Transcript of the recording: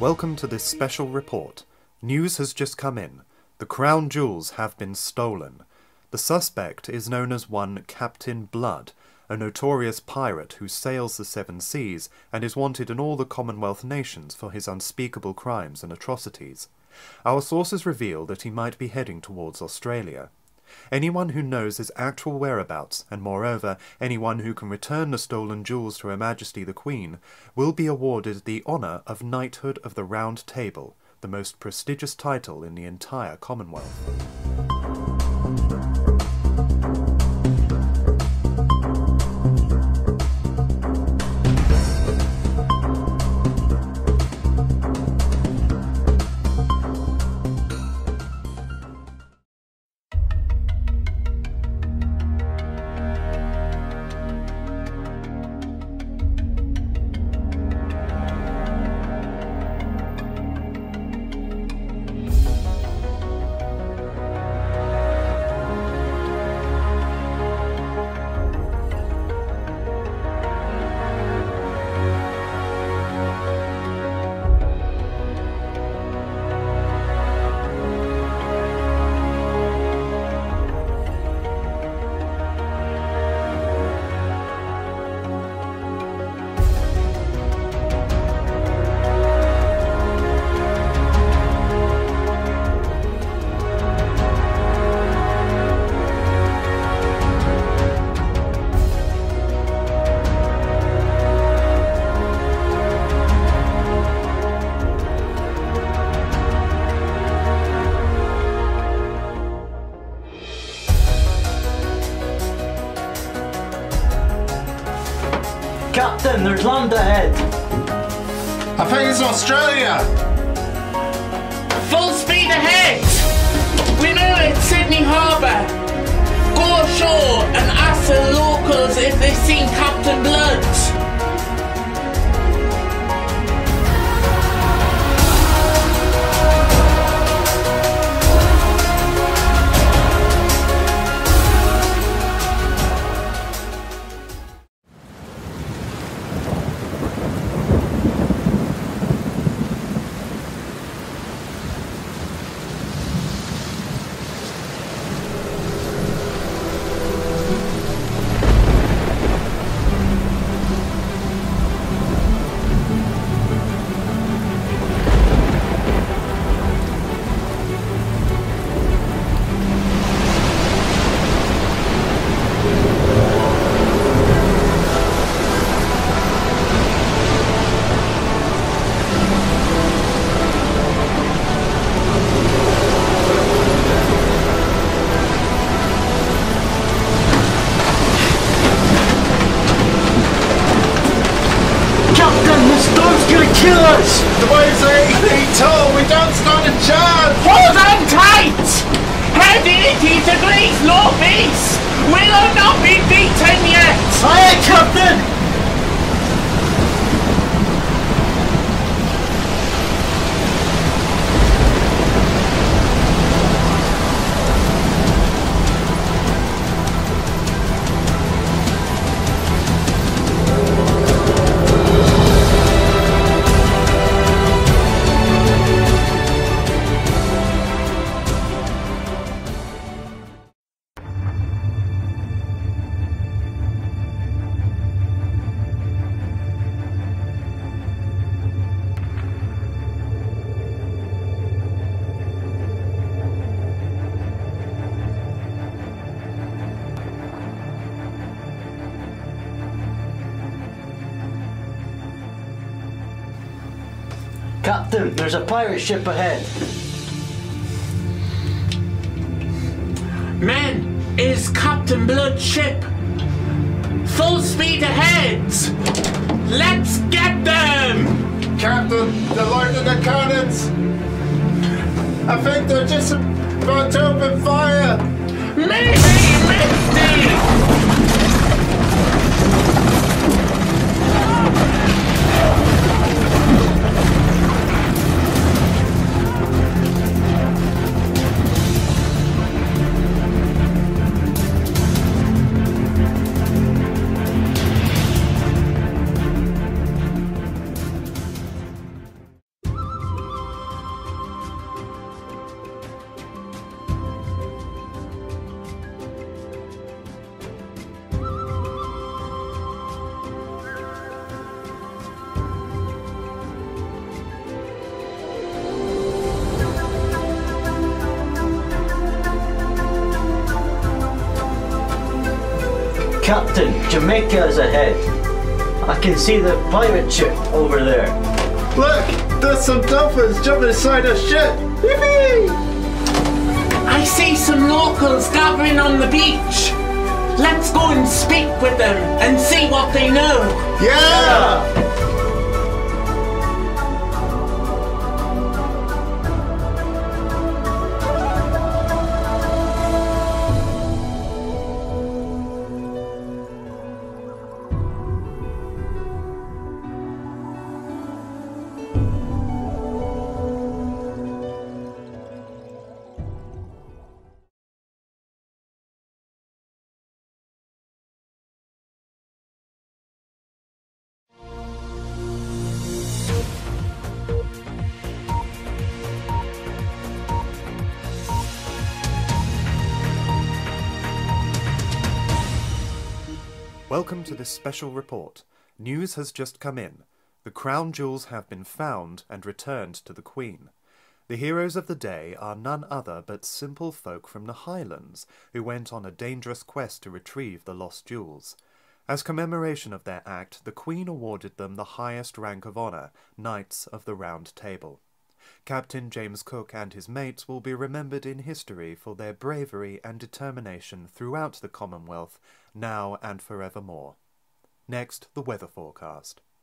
Welcome to this special report. News has just come in. The crown jewels have been stolen. The suspect is known as one Captain Blood, a notorious pirate who sails the seven seas and is wanted in all the Commonwealth nations for his unspeakable crimes and atrocities. Our sources reveal that he might be heading towards Australia. Anyone who knows his actual whereabouts, and moreover, anyone who can return the stolen jewels to Her Majesty the Queen, will be awarded the honour of Knighthood of the Round Table, the most prestigious title in the entire Commonwealth. Captain, there's land ahead. I think it's Australia. Full speed ahead. We know it's Sydney Harbour. Go ashore and ask the locals if they've seen Captain Blood. Kill us! The waves are 8 feet tall, we don't stand a chance! Hold on tight! Head 80 degrees northeast! We'll not be beaten yet! Aye, Captain! Captain, there's a pirate ship ahead. Men, is Captain Blood's ship. Full speed ahead! Let's get them! Captain, they're loading the cannons! I think they're just about to open fire! Maybe, maybe! Captain, Jamaica is ahead. I can see the pirate ship over there. Look, there's some dolphins jumping inside a ship. Yippee! I see some locals gathering on the beach. Let's go and speak with them and see what they know. Yeah! Welcome to this special report. News has just come in. The crown jewels have been found and returned to the Queen. The heroes of the day are none other but simple folk from the Highlands who went on a dangerous quest to retrieve the lost jewels. As commemoration of their act, the Queen awarded them the highest rank of honour, Knights of the Round Table. Captain James Cook and his mates will be remembered in history for their bravery and determination throughout the Commonwealth, now and forevermore. Next, the weather forecast.